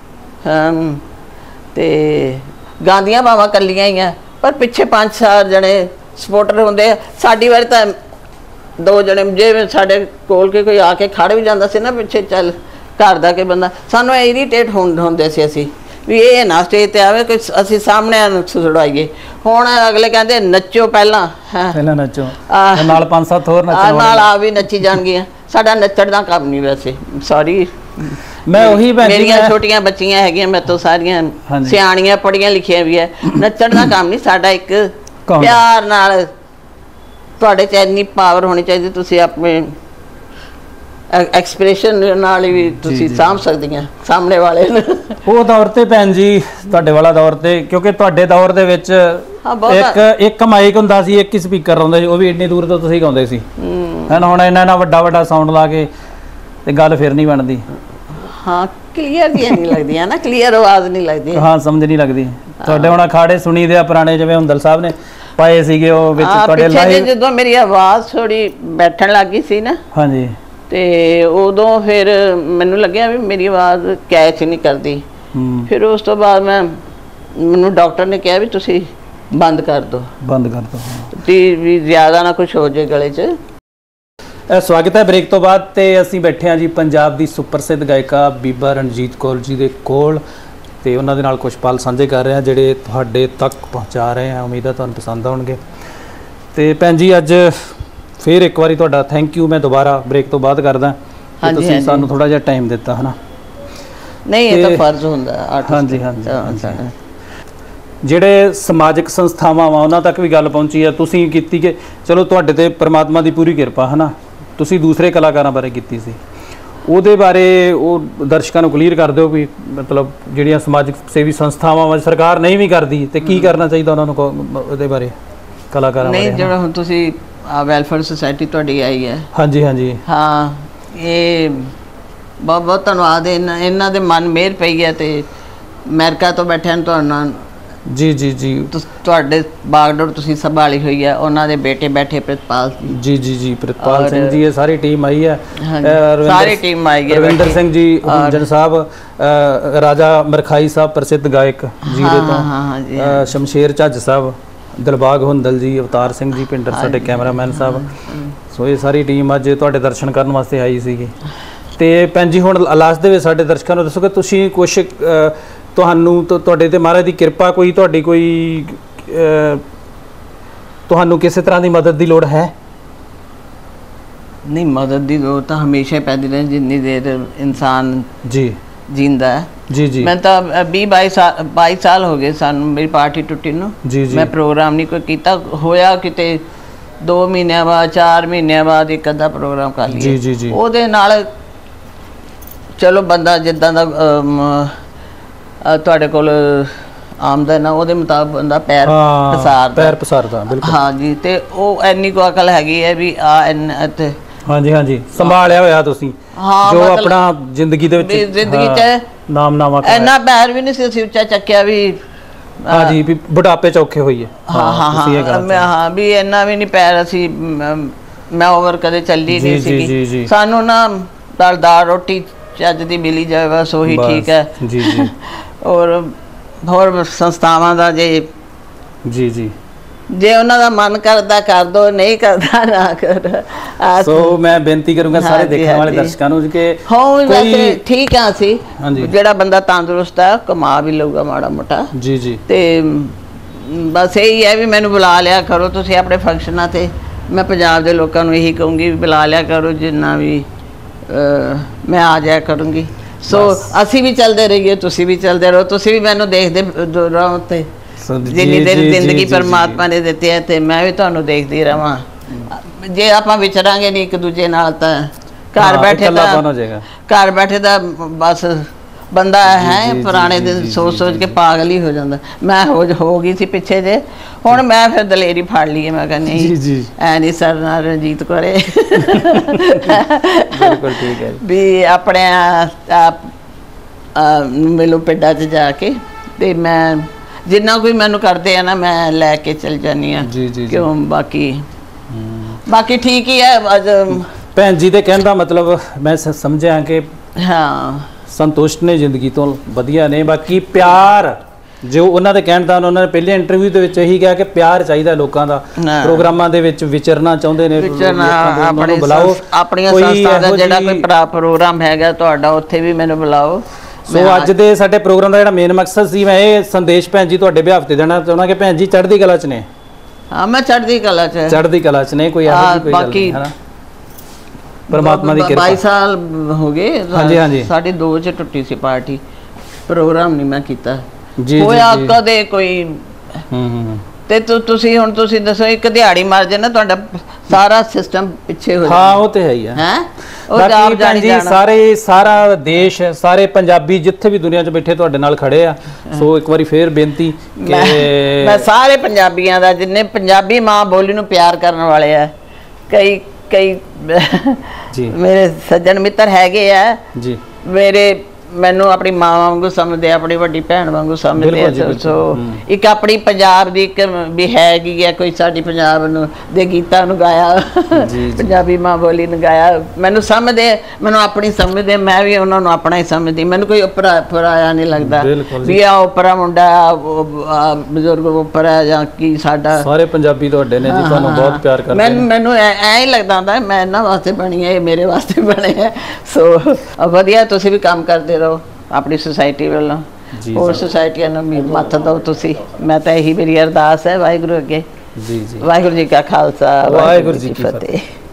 S2: ਤੇ ਗਾਉਂਦੀਆਂ ਭਾਵਾਂ ਕੱਲੀਆਂ ਹੀ ਆ, ਪਰ ਪਿੱਛੇ 5-4 ਜਣੇ ਸਪੋਰਟਰ ਹੁੰਦੇ ਆ। ਸਾਡੀ ਵਾਰੀ ਤਾਂ 2 ਜਣੇ, ਜੇ ਸਾਡੇ ਕੋਲ ਕੇ ਕੋਈ ਆ ਕੇ ਖੜ ਵੀ ਜਾਂਦਾ ਸੀ ਨਾ ਪਿੱਛੇ, ਚੱਲ ਘਰ ਦਾ ਕੇ ਬੰਦਾ, ਸਾਨੂੰ ਇਰੀਟੇਟ ਹੁੰਦੇ ਸੀ ਅਸੀਂ ਵੀ ਇਹ ਨਾ ਸਟੇਜ ਤੇ ਆਵੇ, ਕੋਈ ਅਸੀਂ ਸਾਹਮਣੇ ਛੁਡਵਾਈਏ। ਹੁਣ ਅਗਲੇ ਕਹਿੰਦੇ ਨੱਚੋ ਪਹਿਲਾਂ
S1: ਨੱਚੋ, ਨਾਲ 5-7 ਹੋਰ ਨੱਚੋ,
S2: ਨਾਲ ਆ ਵੀ ਨੱਚੀ ਜਾਣਗੀਆਂ। ਸਾਡਾ ਨੱਚਣ ਦਾ ਕੰਮ ਨਹੀਂ ਵੈਸੇ, ਸੌਰੀ।
S1: ਮੈਂ ਉਹੀ
S2: ਮੇਰੀਆਂ ਛੋਟੀਆਂ ਬੱਚੀਆਂ ਹੈਗੀਆਂ, ਮੈਂ ਤੋਂ ਸਾਰੀਆਂ ਸਿਆਣੀਆਂ ਪੜ੍ਹੀਆਂ ਲਿਖੀਆਂ ਵੀ ਹੈ। ਨੱਚਣ ਦਾ ਕੰਮ ਨਹੀਂ ਸਾਡਾ, ਇੱਕ ਪਿਆਰ ਨਾਲ ਤੁਹਾਡੇ 'ਚ ਇੰਨੀ ਪਾਵਰ ਹੋਣੀ ਚਾਹੀਦੀ, ਤੁਸੀਂ ਆਪਣੇ ਐਕਸਪ੍ਰੈਸ਼ਨ ਨਾਲ ਵੀ ਤੁਸੀਂ ਸਾਂਭ ਸਕਦੀਆਂ ਸਾਹਮਣੇ ਵਾਲੇ ਨੂੰ। ਉਹ
S1: ਦੌਰ ਤੇ ਭੈਣ ਜੀ, ਤੁਹਾਡੇ ਵਾਲਾ ਦੌਰ ਤੇ, ਕਿਉਂਕਿ ਤੁਹਾਡੇ ਦੌਰ ਦੇ ਵਿੱਚ ਇੱਕ ਮਾਈਕ ਹੁੰਦਾ ਸੀ, ਇੱਕ ਹੀ ਸਪੀਕਰ ਹੁੰਦਾ ਸੀ, ਉਹ ਵੀ ਇੰਨੀ ਦੂਰ ਤੋਂ ਤੁਸੀਂ ਗਾਉਂਦੇ ਸੀ। ਹੁਣ ਇੰਨਾ ਵੱਡਾ ਸਾਊਂਡ ਲਾ ਕੇ ਤੇ ਗੱਲ ਫਿਰ ਨਹੀਂ ਬਣਦੀ।
S2: ਹਾਂ, ਕਲੀਅਰ ਨਹੀਂ ਲੱਗਦੀਆਂ ਨਾ, ਕਲੀਅਰ ਆਵਾਜ਼ ਨਹੀਂ ਲੱਗਦੀ।
S1: ਹਾਂ, ਸਮਝ ਨਹੀਂ ਲੱਗਦੀ। ਤੁਹਾਡੇ ਹੁਣ ਅਖਾੜੇ ਸੁਣੀ ਦੇ ਆ ਪੁਰਾਣੇ, ਜਿਵੇਂ ਹੁੰਦਲ ਸਾਹਿਬ ਨੇ ਪਾਏ ਸੀਗੇ ਉਹ ਵਿੱਚ ਤੁਹਾਡੇ ਲਾਈਵ।
S2: ਜਦੋਂ ਮੇਰੀ ਆਵਾਜ਼ ਥੋੜੀ ਬੈਠਣ ਲੱਗ ਗਈ ਸੀ ਨਾ,
S1: ਹਾਂਜੀ,
S2: ਤੇ ਉਦੋਂ ਫਿਰ ਮੈਨੂੰ ਲੱਗਿਆ ਵੀ ਮੇਰੀ ਆਵਾਜ਼ ਕੈਚ ਨਹੀਂ ਕਰਦੀ। ਫਿਰ ਉਸ ਤੋਂ ਬਾਅਦ ਮੈਨੂੰ ਡਾਕਟਰ ਨੇ ਕਿਹਾ ਵੀ ਤੁਸੀਂ ਬੰਦ ਕਰ ਦਿਓ ਤੇ ਵੀ ਜ਼ਿਆਦਾ ਨਾ ਕੁਝ ਹੋ ਜਾਏ ਗਲੇ 'ਚ।
S1: ਸਵਾਗਤ ਹੈ ਬ੍ਰੇਕ ਤੋਂ ਬਾਅਦ, ਤੇ ਅਸੀਂ ਬੈਠੇ ਹਾਂ ਜੀ ਪੰਜਾਬ ਦੀ ਸੁਪਰਸਿੱਧ ਗਾਇਕਾ ਬੀਬਾ ਰਣਜੀਤ ਕੌਰ ਜੀ ਦੇ ਕੋਲ, ਤੇ ਉਹਨਾਂ ਦੇ ਨਾਲ ਕੁਝ ਪਲ ਸਾਂਝੇ ਕਰ ਰਹੇ ਹਾਂ ਜਿਹੜੇ ਤੁਹਾਡੇ ਤੱਕ ਪਹੁੰਚਾ ਰਹੇ ਹਾਂ। ਉਮੀਦ ਹੈ ਤੁਹਾਨੂੰ ਪਸੰਦ ਆਉਣਗੇ। ਤੇ ਭੈਣ ਜੀ ਅੱਜ ਫਿਰ ਇੱਕ ਵਾਰੀ ਤੁਹਾਡਾ ਥੈਂਕ ਯੂ ਮੈਂ ਦੁਬਾਰਾ ਬ੍ਰੇਕ ਤੋਂ ਬਾਅਦ ਕਰਦਾ, ਤੁਸੀਂ ਸਾਨੂੰ ਥੋੜਾ ਜਿਹਾ ਟਾਈਮ ਦਿੱਤਾ ਹੈ ਨਾ।
S2: ਨਹੀਂ, ਇਹ ਤਾਂ ਫਰਜ਼ ਹੁੰਦਾ।
S1: ਹਾਂਜੀ ਹਾਂਜੀ। ਜਿਹੜੇ ਸਮਾਜਿਕ ਸੰਸਥਾਵਾਂ ਵਾ ਉਹਨਾਂ ਤੱਕ ਵੀ ਗੱਲ ਪਹੁੰਚੀ ਹੈ, ਤੁਸੀਂ ਕੀਤੀ ਕਿ ਚਲੋ ਤੁਹਾਡੇ ਤੇ ਪਰਮਾਤਮਾ ਦੀ ਪੂਰੀ ਕਿਰਪਾ ਹੈ ਨਾ, ਤੁਸੀਂ ਦੂਸਰੇ ਕਲਾਕਾਰਾਂ ਬਾਰੇ ਕੀਤੀ ਸੀ, ਉਹਦੇ ਬਾਰੇ ਉਹ ਦਰਸ਼ਕਾਂ ਨੂੰ ਕਲੀਅਰ ਕਰ ਦਿਓ ਵੀ ਮਤਲਬ ਜਿਹੜੀਆਂ ਸਮਾਜਿਕ ਸੇਵੀ ਸੰਸਥਾਵਾਂ ਵਾ ਸਰਕਾਰ ਨਹੀਂ ਵੀ ਕਰਦੀ ਤੇ ਕੀ ਕਰਨਾ ਚਾਹੀਦਾ ਉਹਨਾਂ ਨੂੰ ਉਹਦੇ ਬਾਰੇ, ਕਲਾਕਾਰਾਂ ਬਾਰੇ।
S2: ਨਹੀਂ, ਜਿਹੜਾ ਹੁਣ ਤੁਸੀਂ ਵੈਲਫੇਅਰ ਸੁਸਾਇਟੀ ਤੁਹਾਡੀ ਆਈ ਹੈ।
S1: ਹਾਂਜੀ ਹਾਂਜੀ,
S2: ਹਾਂ, ਇਹ ਬਹੁਤ ਬਹੁਤ ਧੰਨਵਾਦ। ਇਹਨਾਂ ਦੇ ਮਨ ਮਿਹਰ ਪਈ ਹੈ ਤੇ ਅਮਰੀਕਾ ਤੋਂ ਬੈਠਿਆਂ ਨੂੰ ਤੁਹਾਨੂੰ
S1: ਜੀ ਜੀ ਜੀ
S2: ਤੁਹਾਡੇ ਬਾਗਡੋਰ ਤੁਸੀਂ ਸੰਭਾਲੀ ਹੋਈ ਹੈ, ਉਹਨਾਂ ਦੇ ਬੇਟੇ ਬੈਠੇ ਪ੍ਰਿਤਪਾਲ
S1: ਜੀ ਜੀ ਜੀ ਪ੍ਰਿਤਪਾਲ ਸਿੰਘ ਜੀ, ਇਹ ਸਾਰੀ ਟੀਮ ਆਈ ਹੈ,
S2: ਸਾਰੀ ਟੀਮ ਆਈ ਹੈ।
S1: ਰਵਿੰਦਰ ਸਿੰਘ ਜੀ ਜਨ ਸਾਹਿਬ, ਰਾਜਾ ਮਰਖਾਈ ਸਾਹਿਬ ਪ੍ਰਸਿੱਧ ਗਾਇਕ ਜੀਰੇ ਤੋਂ, ਸ਼ਮਸ਼ੇਰ ਝੱਜ ਸਾਹਿਬ, ਦਿਲਬਾਗ ਹੁੰਦਲ ਜੀ, ਅਵਤਾਰ ਸਿੰਘ ਜੀ ਪਿੰਡਰ ਸਾਡੇ ਕੈਮਰਾਮੈਨ ਸਾਹਿਬ। ਸੋ ਇਹ ਸਾਰੀ ਟੀਮ ਅੱਜ ਤੁਹਾਡੇ ਦਰਸ਼ਨ ਕਰਨ ਵਾਸਤੇ ਆਈ ਸੀਗੀ। ਤੇ ਭੈਣ ਜੀ ਹੁਣ ਲਾਸਟ ਦੇ ਵਿੱਚ ਸਾਡੇ ਦਰਸ਼ਕਾਂ ਨੂੰ ਦੱਸੋ ਕਿ ਤੁਸੀਂ ਕੁਛ ਤੁਹਾਨੂੰ ਤੁਹਾਡੇ ਤੇ ਮਹਾਰਾਜ ਦੀ ਕਿਰਪਾ ਕੋਈ ਤੁਹਾਡੀ ਕੋਈ ਤੁਹਾਨੂੰ ਕਿਸੇ ਤਰ੍ਹਾਂ ਦੀ ਮਦਦ ਦੀ ਲੋੜ ਹੈ? ਨਹੀਂ,
S2: ਮਦਦ ਦੀ ਲੋੜ ਤਾਂ ਹਮੇਸ਼ਾ ਪੈਦੀ ਰਹਿੰਦੀ ਜਿੰਨੀ ਦੇਰ ਇਨਸਾਨ ਜੀ ਜਿੰਦਾ ਹੈ। ਜੀ ਜੀ, ਮੈਂ ਤਾਂ 22 ਸਾਲ ਹੋ ਗਏ ਸਾਨੂੰ ਮੇਰੀ ਪਾਰਟੀ ਟੁੱਟੀ ਨੂੰ। ਮੈਂ ਪ੍ਰੋਗਰਾਮ ਨਹੀਂ ਕੋਈ ਕੀਤਾ, ਹੋਇਆ ਕਿਤੇ 2 ਮਹੀਨਿਆਂ ਬਾਅਦ 4 ਮਹੀਨਿਆਂ ਬਾਅਦ ਇੱਕ ਅੱਧਾ ਪ੍ਰੋਗਰਾਮ ਕਰ ਲਿਆ। ਜੀ ਜੀ ਜੀ, ਉਹਦੇ ਨਾਲ ਚਲੋ ਬੰਦਾ ਜਿੱਦਾਂ ਦਾ ਤੁਹਾਡੇ ਕੋਲ ਆਮਦਨ ਆ ਉਹਦੇ ਮੁਤਾਬਕ ਬੰਦਾ ਪੈਰ ਪਸਾਰਦਾ। ਬਿਲਕੁਲ, ਹਾਂ ਜੀ। ਤੇ ਉਹ ਇੰਨੀ ਕੁ ਅਕਲ ਹੈਗੀ ਹੈ ਵੀ ਇੱਥੇ ਹਾਂਜੀ ਹਾਂਜੀ ਸੰਭਾਲਿਆ ਹੋਇਆ ਤੁਸੀਂ, ਜੋ ਆਪਣਾ ਜ਼ਿੰਦਗੀ ਦੇ ਵਿੱਚ ਨਾਮਨਾਮਾ ਇੰਨਾ ਪੈਰ ਵੀ ਨਹੀਂ ਸੀ ਅਸੀਂ ਉੱਚਾ ਚੱਕਿਆ ਵੀ ਹਾਂਜੀ ਵੀ ਬੁਢਾਪੇ 'ਚ ਔਖੇ ਹੋਈਏ। ਹਾਂ ਵੀ ਇੰਨਾ ਵੀ ਨਹੀਂ ਪੈਰ ਅਸੀਂ ਮੈਂ ਓਵਰ ਕਦੇ ਚੱਲੀ ਨਹੀਂ ਸੀਗੀ। ਸਾਨੂੰ ਨਾ ਦਾਲ ਰੋਟੀ ਚੱਜ ਦੀ ਮਿਲੀ ਜਾਵੇ ਬਸ ਉਹੀ ਠੀਕ ਹੈ। ਜੀ ਜੀ, ਹੋਰ ਸੰਸਥਾਵਾਂ ਦਾ ਜੇ ਉਹਨਾਂ ਦਾ ਮਨ ਕਰਦਾ ਕਰ ਦੋ, ਨਹੀਂ ਕਰਦਾ ਨਾ ਕਰ। ਸੋ ਮੈਂ ਬੇਨਤੀ ਕਰੂੰਗਾ ਸਾਰੇ ਦੇਖਣ ਵਾਲੇ ਦਰਸ਼ਕਾਂ ਨੂੰ ਕਿ ਕੋਈ ਠੀਕ ਆ ਸੀ, ਜਿਹੜਾ ਬੰਦਾ ਤੰਦਰੁਸਤ ਹੈ ਕਮਾ ਵੀ ਲਊਗਾ ਮਾੜਾ ਮੋਟਾ। ਜੀ ਜੀ, ਤੇ ਬਸ ਇਹੀ ਹੈ ਵੀ ਮੈਨੂੰ ਬੁਲਾ ਲਿਆ ਕਰੋ ਤੁਸੀਂ ਆਪਣੇ ਫੰਕਸ਼ਨਾਂ ਤੇ। ਮੈਂ ਪੰਜਾਬ ਦੇ ਲੋਕਾਂ ਨੂੰ ਇਹੀ ਕਹੂੰਗੀ ਵੀ ਬੁਲਾ ਲਿਆ ਕਰੋ, ਜਿੰਨਾ ਵੀ ਮੈਂ ਆ ਜਾਇਆ ਕਰੂੰਗੀ। ਸੋ ਅਸੀਂ ਵੀ ਚੱਲਦੇ ਰਹੀਏ, ਤੁਸੀਂ ਵੀ ਚੱਲਦੇ ਰਹੋ, ਤੁਸੀਂ ਵੀ ਮੈਨੂੰ ਦੇਖਦੇ ਰਹੋ ਤੇ ਜਿੰਨੀ ਦੇਰ ਜ਼ਿੰਦਗੀ ਪਰਮਾਤਮਾ ਨੇ ਦਿੱਤੀ ਹੈ ਤੇ ਮੈਂ ਵੀ ਤੁਹਾਨੂੰ ਦੇਖਦੀ ਰਹਾਂ। ਜੇ ਆਪਾਂ ਵਿਚਰਾਂਗੇ ਨਹੀਂ ਇੱਕ ਦੂਜੇ ਨਾਲ ਤਾਂ ਘਰ ਬੈਠੇ ਤਾਂ ਬਸ ਬੰਦਾ ਹੈ ਪੁਰਾਣੇ ਦਿਨ ਸੋਚ ਕੇ ਪਾਗਲ ਹੀ ਹੋ ਜਾਂਦਾ। ਮੈਂ ਹੋ ਗਈ ਸੀ ਪਿੱਛੇ ਜੇ, ਹੁਣ ਮੈਂ ਫਿਰ ਦਲੇਰੀ ਫੜ ਲਈ। ਮੈਂ ਕਹਿੰਦੀ ਨਹੀਂ ਐ ਨਹੀਂ ਸਰ ਨਾਲ ਰਣਜੀਤ ਕੋਰੇ ਬਿਲਕੁਲ ਠੀਕ ਹੈ ਵੀ ਆਪਣੇ ਮੈਨੂੰ ਪਿੰਡਾਂ 'ਚ ਜਾ ਕੇ ਤੇ ਮੈਂ ਜਿੰਨਾ ਕੋਈ ਮੈਨੂੰ ਕਰਦੇ ਆ ਨਾ ਮੈਂ ਲੈ ਕੇ ਚਲ ਜਾਂਦੀ ਹਾਂ। ਕਿਉਂ ਬਾਕੀ ਠੀਕ ਹੀ ਹੈ। ਭੈਣ ਜੀ ਦੇ ਕਹਿਣ ਦਾ ਮਤਲਬ ਮੈਂ ਸਮਝਿਆ ਕਿ ਹਾਂ ਸੰਤੁਸ਼ਟ ਨੇ ਜ਼ਿੰਦਗੀ ਤੋਂ, ਵਧੀਆ ਨੇ। ਬਾਕੀ ਪਿਆਰ ਜੋ ਉਹਨਾਂ ਦੇ ਕਹਿਣ ਦਾ, ਉਹਨਾਂ ਨੇ ਪਹਿਲੇ ਇੰਟਰਵਿਊ ਦੇ ਵਿੱਚ ਇਹੀ ਕਿਹਾ ਕਿ ਪਿਆਰ ਚਾਹੀਦਾ ਲੋਕਾਂ ਦਾ, ਪ੍ਰੋਗਰਾਮਾਂ ਦੇ ਵਿੱਚ ਵਿਚਰਨਾ ਚਾਹੁੰਦੇ ਨੇ, ਬੁਲਾਓ ਆਪਣੀਆਂ ਸੰਸਥਾ ਦਾ ਜਿਹੜਾ ਕੋਈ ਪ੍ਰੋਗਰਾਮ ਹੈਗਾ ਤੁਹਾਡਾ ਉੱਥੇ ਵੀ ਮੈਨੂੰ ਬੁਲਾਓ। ਸੋ ਅੱਜ ਦੇ ਸਾਡੇ ਪ੍ਰੋਗਰਾਮ ਦਾ ਜਿਹੜਾ ਮੇਨ ਮਕਸਦ ਸੀ, ਮੈਂ ਇਹ ਸੰਦੇਸ਼ ਭੈਣ ਜੀ ਤੁਹਾਡੇ ਵਿਆਹ ਤੇ ਦੇਣਾ ਚਾਹੁੰਦਾ ਕਿ ਭੈਣ ਜੀ ਚੜ੍ਹਦੀ ਕਲਾ 'ਚ ਨੇ। ਹਾਂ ਮੈਂ ਚੜ੍ਹਦੀ ਕਲਾ 'ਚ ਨੇ, ਕੋਈ ਇਹੋ ਜਿਹੀ ਕੋਈ ਗੱਲ ਨਹੀਂ ਹੈ ਨਾ, ਪਰਮਾਤਮਾ ਦੀ ਕਿਰਪਾ। 22 ਸਾਲ ਹੋ ਗਏ। ਹਾਂਜੀ ਹਾਂਜੀ, ਸਾਡੀ 2 'ਚ ਟੁੱਟੀ ਸੀ ਪਾਰਟੀ, ਪ੍ਰੋਗਰਾਮ ਨਹੀਂ ਮੈਂ ਕੀਤਾ ਹੋਇਆ ਕਦੇ ਕੋਈ। ਤੇ ਤੁਸੀਂ ਹੁਣ ਤੁਸੀਂ ਦੱਸੋ ਇੱਕ ਦਿਹਾੜੀ ਮਾਰ ਜੇ ਨਾ ਤੁਹਾਡਾ ਸਾਰਾ ਸਿਸਟਮ ਪਿੱਛੇ ਹੋ ਜਾਂਦਾ। ਹਾਂ ਉਹ ਤੇ ਹੈ ਹੀ ਹੈ। ਬਾਕੀ ਭੈਣ ਜੀ ਸਾਰਾ ਦੇਸ਼, ਸਾਰੇ ਪੰਜਾਬੀ ਜਿੱਥੇ ਵੀ ਦੁਨੀਆ 'ਚ ਬੈਠੇ ਤੁਹਾਡੇ ਨਾਲ ਖੜੇ ਆ। ਸੋ ਇੱਕ ਵਾਰੀ ਫੇਰ ਬੇਨਤੀ ਕਿ ਮੈਂ ਸਾਰੇ ਪੰਜਾਬੀਆਂ ਦਾ, ਜਿੰਨੇ ਪੰਜਾਬੀ ਮਾਂ ਬੋਲੀ ਨੂੰ ਪਿਆਰ ਕਰਨ ਵਾਲੇ ਆ, ਕਈ ਮੇਰੇ ਸੱਜਣ ਮਿੱਤਰ ਹੈਗੇ ਆ ਜੀ, ਮੇਰੇ ਮੈਨੂੰ ਆਪਣੀ ਮਾਂ ਵਾਂਗੂ ਸਮਝਦੇ, ਆਪਣੀ ਵੱਡੀ ਭੈਣ ਵਾਂਗੂ ਸਮਝਦੇ
S1: ਬਿਲਕੁਲ ਜੀ,
S2: ਆ।
S1: ਬਿਲਕੁਲ।
S2: ਸੋ ਇੱਕ ਆਪਣੀ ਪੰਜਾਬ ਦੀ ਇੱਕ ਵੀ ਹੈਗੀ ਹੈ, ਕੋਈ ਸਾਡੀ ਪੰਜਾਬ ਨੂੰ ਦੇ ਗੀਤਾਂ ਨੂੰ ਗਾਇਆ, ਪੰਜਾਬੀ ਮਾਂ ਬੋਲੀ ਨੂੰ ਗਾਇਆ, ਮੈਨੂੰ ਸਮਝਦੇ, ਮੈਨੂੰ ਆਪਣੀ ਸਮਝਦੇ, ਮੈਂ ਵੀ ਉਹਨਾਂ ਨੂੰ ਆਪਣਾ ਹੀ ਸਮਝਦੀ। ਮੈਨੂੰ ਕੋਈ ਉੱਪਰਾ ਪਰਾਇਆ ਨਹੀਂ ਲੱਗਦਾ ਵੀ ਆ ਉੱਪਰਾ ਮੁੰਡਾ, ਬਜ਼ੁਰਗ ਉੱਪਰਾ ਜਾਂ ਕੀ। ਸਾਡਾ
S1: ਸਾਰੇ ਪੰਜਾਬੀ ਤੁਹਾਡੇ ਨੇ ਜੀ, ਤੁਹਾਨੂੰ ਬਹੁਤ ਪਿਆਰ ਕਰਦੇ ਨੇ।
S2: ਮੈਨੂੰ ਐ ਹੀ ਲੱਗਦਾ ਹੁੰਦਾ ਮੈਂ ਇਹਨਾਂ ਵਾਸਤੇ ਬਣੀ ਹੈ, ਇਹ ਮੇਰੇ ਵਾਸਤੇ ਬਣੇ ਹੈ। ਸੋ ਵਧੀਆ, ਤੁਸੀਂ ਵੀ ਕੰਮ ਕਰਦੇ ਰਹੋ ਆਪਣੀ ਸੁਸਾਇਟੀ ਵੱਲੋਂ, ਹੋਰ ਸੁਸਾਇਟੀਆਂ ਨੂੰ ਵੀ ਮੱਤ ਦਿਓ ਤੁਸੀਂ। ਮੈਂ ਤਾਂ ਇਹੀ ਮੇਰੀ ਅਰਦਾਸ ਹੈ ਵਾਹਿਗੁਰੂ ਅੱਗੇ।
S1: ਜੀ ਜੀ,
S2: ਵਾਹਿਗੁਰੂ ਜੀ ਕਾ ਖਾਲਸਾ, ਵਾਹਿਗੁਰੂ ਜੀ ਕੀ ਫਤਿਹ।